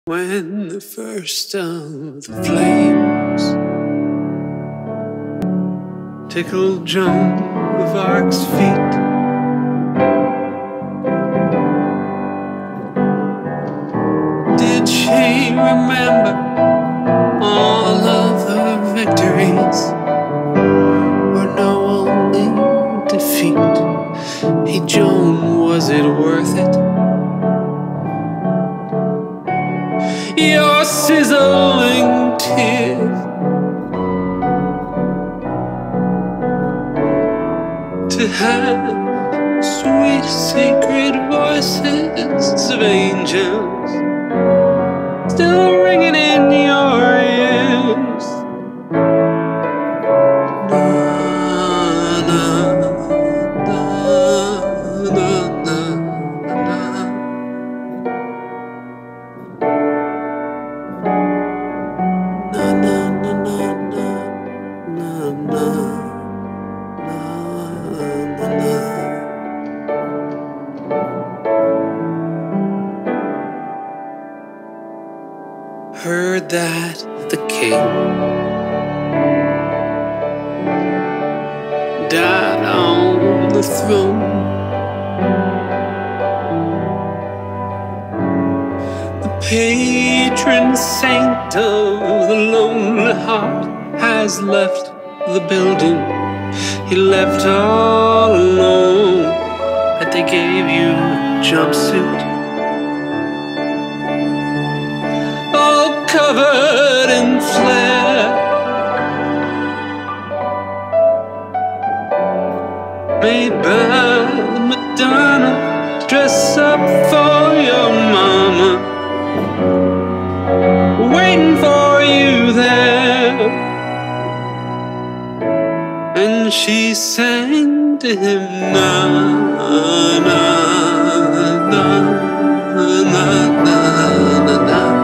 When the first of the flames tickled Joan of Arc's feet, did she remember all of the victories, or know only defeat? Hey Joan, was it worth it? Your sizzling tears to have sweet sacred voices of angels still ringing in your ears. Na, na, na, na, na, na. Heard that the king died on the throne. The patron saint of the lonely heart has left the building. He left all alone. But they gave you a jumpsuit, covered in flair, made by the Madonna, dress up for your mama, waiting for you there. And she sang to him, na, na, na, na, na, na, na.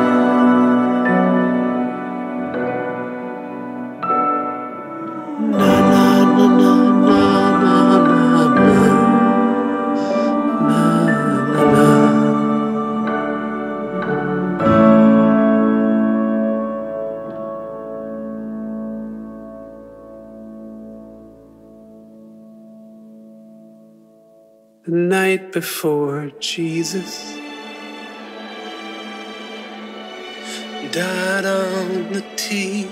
The night before Jesus died on the tee,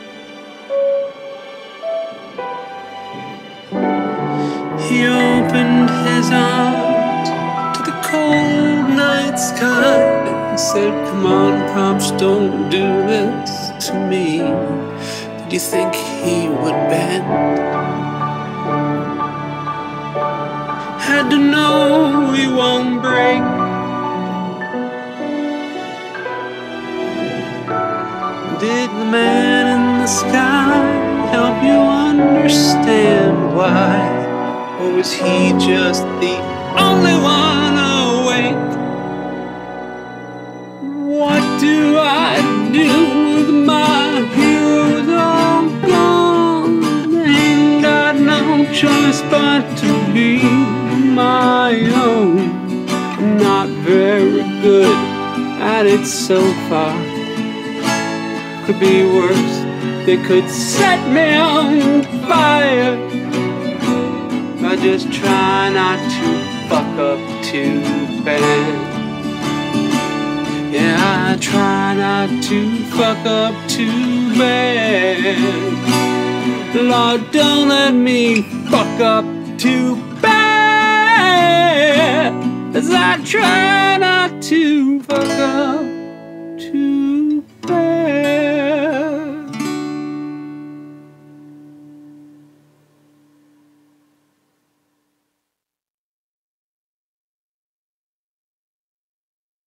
he opened his arms to the cold night sky. He said, "Come on, Pops, don't do this to me." Did you think he would bend? Had to know he won't break. Did the man in the sky help you understand why? Or was he just the only one awake? What do I do with my heroes all gone? Ain't got no choice but to be my own. I'm not very good at it so far. Could be worse, they could set me on fire. I just try not to fuck up too bad. Yeah, I try not to fuck up too bad. Lord, don't let me fuck up too bad, as I try not to fuck up